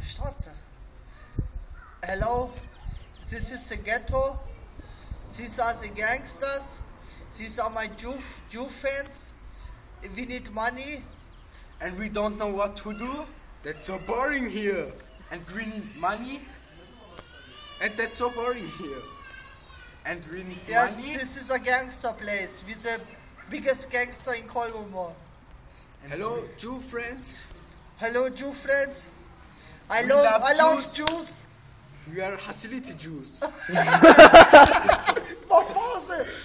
Starte. Hello, this is the ghetto. These are the gangsters. These are my Jew fans. We need money. And we don't know what to do. That's so boring here. And we need money. And that's so boring here. And we need money. This is a gangster place with the biggest gangster in Kolgomor. Hello, Jew friends. Hello, Jew friends. I We love Jews. We are hostility Jews.